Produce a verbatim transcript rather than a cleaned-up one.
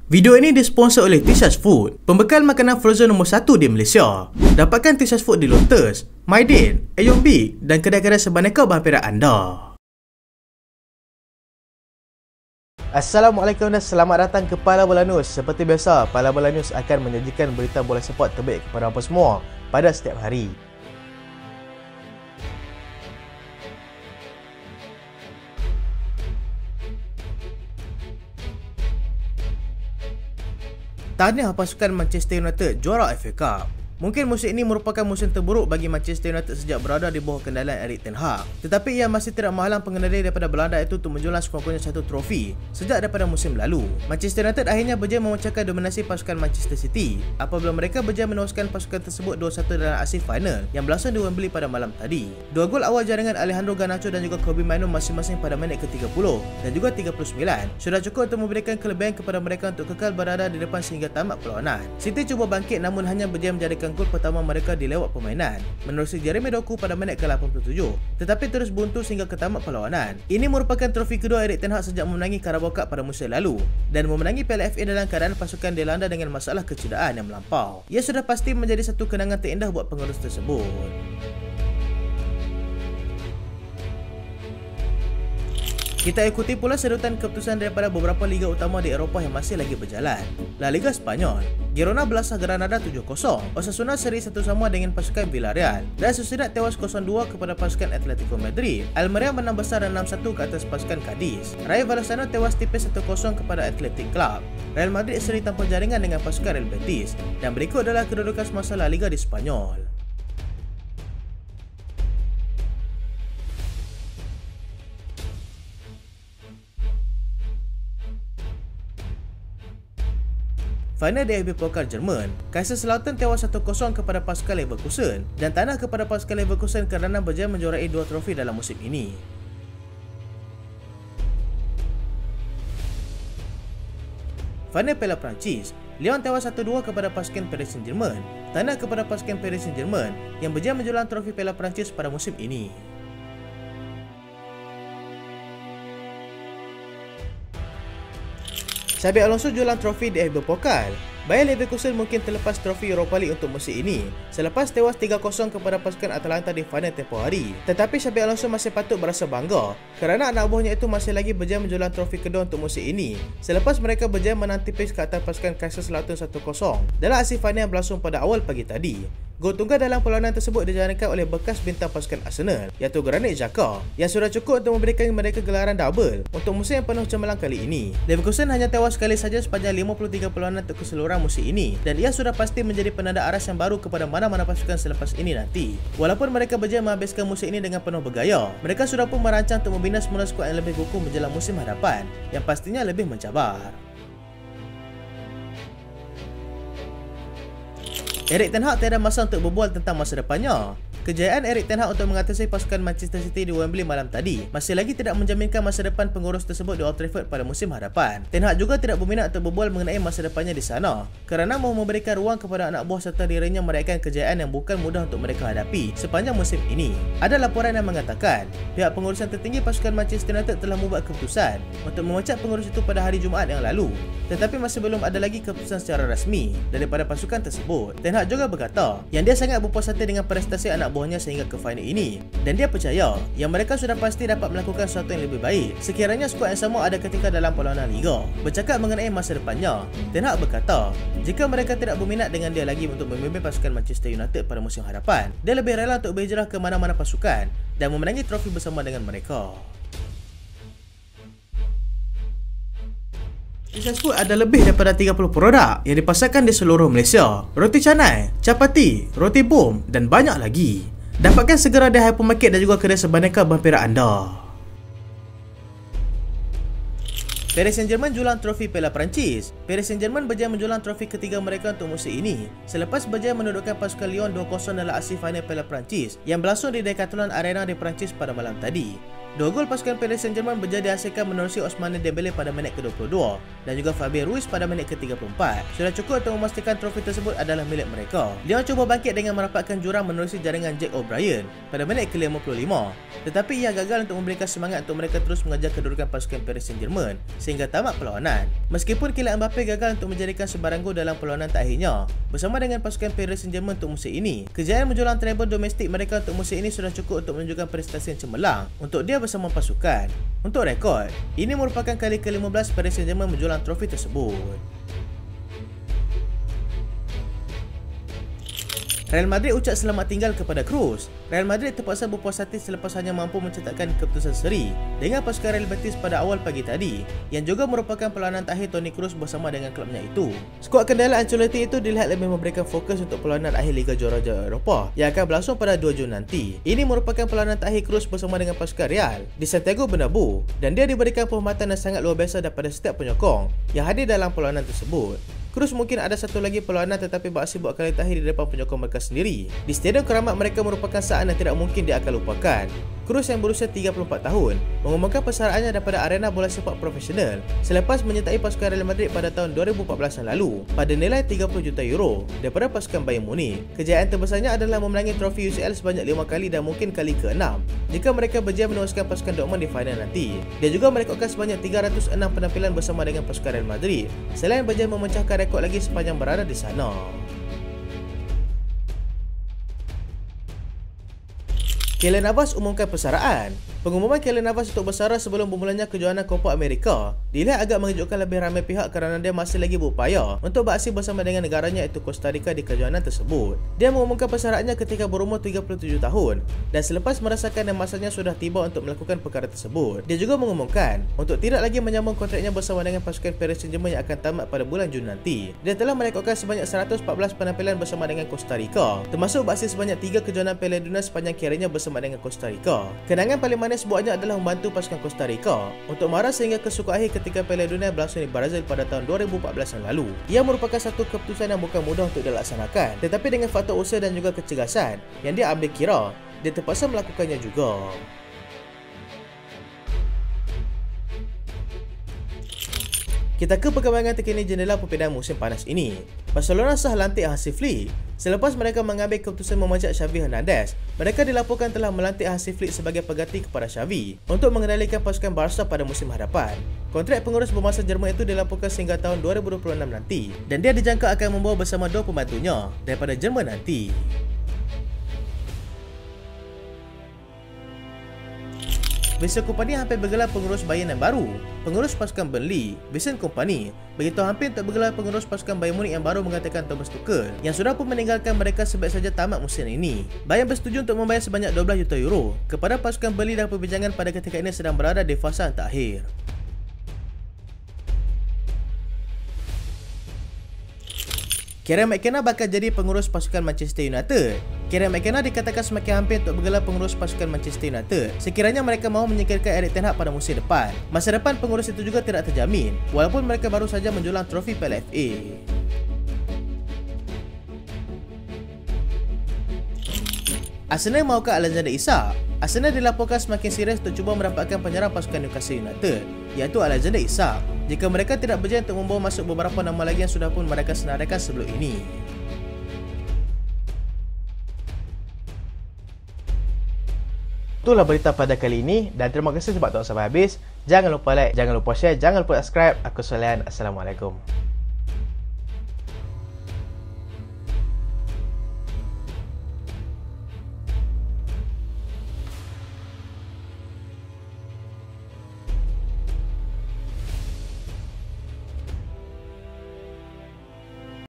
Video ini disponsor oleh Tisas Food, pembekal makanan frozen nombor satu di Malaysia. Dapatkan Tisas Food di Lotus, Maidin, Ayong Big dan kedai-kedai sebaneka berhampiran anda. Assalamualaikum dan selamat datang ke Pala Bola News. Seperti biasa, Pala Bola News akan menyajikan berita bola sepak terbaik kepada anda semua pada setiap hari. Tahniah pasukan Manchester United juara F A Cup. Mungkin musim ini merupakan musim terburuk bagi Manchester United sejak berada di bawah kendalian Erik ten Hag. Tetapi ia masih tidak menghalang pengendali daripada Belanda itu untuk menjulang sekurang-kurangnya satu trofi sejak daripada musim lalu. Manchester United akhirnya berjaya memecahkan dominasi pasukan Manchester City apabila mereka berjaya menewaskan pasukan tersebut dua satu dalam aksi final yang berlangsung di Wembley pada malam tadi. Dua gol awal jaringan Alejandro Garnacho dan juga Kobbie Mainoo masing-masing pada minit ke tiga puluh dan juga tiga puluh sembilan sudah cukup untuk memberikan kelebihan kepada mereka untuk kekal berada di depan sehingga tamat perlawanan. City cuba bangkit namun hanya berjaya menjadikan gol pertama mereka di lewat permainan menerusi Jeremy Doku pada minit ke lapan puluh tujuh, tetapi terus buntu sehingga ke tamat perlawanan. Ini merupakan trofi kedua Erik ten Hag sejak memenangi Carabao Cup pada musim lalu dan memenangi Piala F A dalam keadaan pasukan dilanda dengan masalah kecederaan yang melampau. Ia sudah pasti menjadi satu kenangan terindah buat pengurus tersebut. Kita ikuti pula sedutan keputusan daripada beberapa liga utama di Eropah yang masih lagi berjalan. La Liga Spanyol, Girona belasah Granada tujuh kosong, Osasuna seri satu sama dengan pasukan Villarreal, Real Sociedad tewas kosong dua kepada pasukan Atletico Madrid, Almeria menang besar enam satu ke atas pasukan Cadiz, Rayo Vallecano tewas tipis satu kosong kepada Athletic Club, Real Madrid seri tanpa jaringan dengan pasukan Real Betis, dan berikut adalah kedudukan semasa La Liga di Spanyol. Final D F B Pokal Jerman, Kaiserslautern tewas satu kosong kepada pasukan Leverkusen dan tanah kepada pasukan Leverkusen kerana berjaya menjuarai dua trofi dalam musim ini. Final Piala Perancis, Lyon tewas satu dua kepada pasukan Paris Saint-Germain, tanah kepada pasukan Paris Saint-Germain yang berjaya menjulang trofi Piala Perancis pada musim ini. Xabi Alonso jualan trofi D F B Pokal. Bayer Leverkusen mungkin terlepas trofi Europa League untuk musim ini selepas tewas tiga kosong kepada pasukan Atalanta di final tempoh hari. Tetapi Xabi Alonso masih patut berasa bangga kerana anak buahnya itu masih lagi berjaya menjulang trofi kedua untuk musim ini selepas mereka berjaya menang tipis ke atas pasukan Kaiserslautern satu kosong dalam aksi final yang berlangsung pada awal pagi tadi. Gol tunggal dalam perlawanan tersebut dijalankan oleh bekas bintang pasukan Arsenal iaitu Granit Xhaka yang sudah cukup untuk memberikan mereka gelaran double untuk musim yang penuh cemerlang kali ini. Leverkusen hanya tewas sekali saja sepanjang lima puluh tiga perlawanan untuk keseluruhan musim ini dan ia sudah pasti menjadi penanda aras yang baru kepada mana-mana pasukan selepas ini nanti. Walaupun mereka berjaya menghabiskan musim ini dengan penuh bergaya, mereka sudah pun merancang untuk membina semula skuad yang lebih kukuh menjelang musim hadapan yang pastinya lebih mencabar. Erik ten Hag tiada masa untuk berbual tentang masa depannya. Kejayaan Erik ten Hag untuk mengatasi pasukan Manchester City di Wembley malam tadi masih lagi tidak menjaminkan masa depan pengurus tersebut di Old Trafford pada musim hadapan. Ten Hag juga tidak berminat untuk berbual mengenai masa depannya di sana kerana mahu memberikan ruang kepada anak buah serta dirinya meraihkan kejayaan yang bukan mudah untuk mereka hadapi sepanjang musim ini. Ada laporan yang mengatakan pihak pengurusan tertinggi pasukan Manchester United telah membuat keputusan untuk memecat pengurus itu pada hari Jumaat yang lalu, tetapi masih belum ada lagi keputusan secara rasmi daripada pasukan tersebut. Ten Hag juga berkata yang dia sangat berpuas hati dengan prestasi anak buahnya sehingga ke final ini dan dia percaya yang mereka sudah pasti dapat melakukan sesuatu yang lebih baik sekiranya skuad yang sama ada ketika dalam perlawanan Liga. Bercakap mengenai masa depannya, Ten Hag berkata jika mereka tidak berminat dengan dia lagi untuk memimpin pasukan Manchester United pada musim hadapan, dia lebih rela untuk berhijrah ke mana-mana pasukan dan memenangi trofi bersama dengan mereka. Tisas Food ada lebih daripada tiga puluh produk yang dipasarkan di seluruh Malaysia. Roti canai, capati, roti bom dan banyak lagi. Dapatkan segera di hypermarket dan juga kedai sebaneka berhampiran anda. Paris Saint-Germain julang trofi Piala Perancis. Paris Saint-Germain berjaya menjulang trofi ketiga mereka untuk musim ini selepas berjaya mendudukkan pasukan Lyon dua kosong dalam aksi final Piala Perancis yang berlangsung di Decathlon Arena di Perancis pada malam tadi. Dua gol pasukan Paris Saint-Germain berjaya dihasilkan menerusi Ousmane Dembele pada minit ke dua puluh dua dan juga Fabien Ruiz pada minit ke tiga puluh empat. Sudah cukup untuk memastikan trofi tersebut adalah milik mereka. Lyon cuba bangkit dengan merapatkan jurang menerusi jaringan Jack O'Brien pada minit ke lima puluh lima, tetapi ia gagal untuk memberikan semangat untuk mereka terus mengejar kedudukan pasukan Paris Saint-Germain sehingga tamat perlawanan. Meskipun Kylian Mbappe gagal untuk menjadikan sebarang gol dalam perlawanan terakhirnya bersama dengan pasukan Paris Saint-Germain untuk musim ini, kejayaan menjulang treble domestik mereka untuk musim ini sudah cukup untuk menunjukkan prestasi yang cemerlang untuk dia bersama pasukan. Untuk rekod, ini merupakan kali ke lima belas Paris Saint-Germain menjulang trofi tersebut. Real Madrid ucap selamat tinggal kepada Cruz. Real Madrid terpaksa berpuas hati selepas hanya mampu mencetakkan keputusan seri dengan pasukan Real Betis pada awal pagi tadi, yang juga merupakan perlawanan terakhir Toni Kroos bersama dengan klubnya itu. Skuad kendala Ancelotti itu dilihat lebih memberikan fokus untuk perlawanan akhir Liga Juara-Juara Eropah yang akan berlangsung pada dua Jun nanti. Ini merupakan perlawanan terakhir Kroos bersama dengan pasukan Real di Santiago Bernabeu dan dia diberikan penghormatan yang sangat luar biasa daripada setiap penyokong yang hadir dalam perlawanan tersebut. Kroos mungkin ada satu lagi perlawanan tetapi beraksi buat kali terakhir di depan penyokong mereka sendiri. Di stadium keramat mereka merupakan saat yang tidak mungkin dia akan lupakan. Kroos yang berusia tiga puluh empat tahun mengumumkan persaraannya daripada arena bola sepak profesional selepas menyertai pasukan Real Madrid pada tahun dua ribu empat belas yang lalu pada nilai tiga puluh juta euro daripada pasukan Bayern Munich. Kejayaan terbesarnya adalah memenangi trofi U C L sebanyak lima kali dan mungkin kali keenam jika mereka berjaya menewaskan pasukan Dortmund di final nanti. Dia juga merekodkan sebanyak tiga ratus enam penampilan bersama dengan pasukan Real Madrid selain berjaya memecahkan rekod lagi sepanjang berada di sana. Keylor Navas umumkan persaraan. Pengumuman Keylor Navas untuk bersara sebelum bermulanya kejohanan Copa America dilihat agak mengejutkan lebih ramai pihak kerana dia masih lagi berupaya untuk beraksi bersama dengan negaranya iaitu Costa Rica di kejohanan tersebut. Dia mengumumkan persaraannya ketika berumur tiga puluh tujuh tahun dan selepas merasakan yang masanya sudah tiba untuk melakukan perkara tersebut. Dia juga mengumumkan untuk tidak lagi menyambung kontraknya bersama dengan pasukan Paris Saint-Germain yang akan tamat pada bulan Jun nanti. Dia telah merekodkan sebanyak seratus empat belas penampilan bersama dengan Costa Rica, termasuk beraksi sebanyak tiga kejohanan Piala Dunia sepanjang kerjanya bersama dengan Costa Rica. Kenangan paling manis buatnya adalah membantu pasukan Costa Rica untuk marah sehingga ke suku akhir ketika Piala Dunia berlangsung di Brazil pada tahun dua ribu empat belas yang lalu. Ia merupakan satu keputusan yang bukan mudah untuk dilaksanakan, tetapi dengan faktor usaha dan juga kecergasan yang dia ambil kira, dia terpaksa melakukannya juga. Kita ke perkembangan terkini jendela perpindahan musim panas ini. Barcelona sah lantik Hansi Flick. Selepas mereka mengambil keputusan memecat Xavi Hernandez, mereka dilaporkan telah melantik Hansi Flick sebagai pengganti kepada Xavi untuk mengendalikan pasukan Barca pada musim hadapan. Kontrak pengurus bermasa Jerman itu dilaporkan sehingga tahun dua ribu dua puluh enam nanti dan dia dijangka akan membawa bersama dua pembantunya daripada Jerman nanti. Vincent Kompany hampir bergelar pengurus Bayern yang baru. Pengurus pasukan Burnley, Vincent Kompany, begitu hampir untuk bergelar pengurus pasukan Bayern Munich yang baru menggantikan Thomas Tuchel yang sudah pun meninggalkan mereka sebaik saja tamat musim ini. Bayern bersetuju untuk membayar sebanyak dua belas juta euro kepada pasukan Burnley dan perbincangan pada ketika ini sedang berada di fasa yang terakhir. Kieran McKenna bakal jadi pengurus pasukan Manchester United. Kieran McKenna dikatakan semakin hampir untuk bergelar pengurus pasukan Manchester United sekiranya mereka mahu menyingkirkan Erik ten Hag pada musim depan. Masa depan pengurus itu juga tidak terjamin walaupun mereka baru saja menjulang trofi Piala F A. Arsenal mahukan Alexander Isak. Arsenal dilaporkan semakin serius untuk cuba mendapatkan penyerang pasukan Newcastle United iaitu Alexander Isak jika mereka tidak berjaya untuk membawa masuk beberapa nama lagi yang sudah pun mereka senaraikan sebelum ini. Itulah berita pada kali ini dan terima kasih sebab tonton sampai habis. Jangan lupa like, jangan lupa share, jangan lupa subscribe. Aku Solian. Assalamualaikum.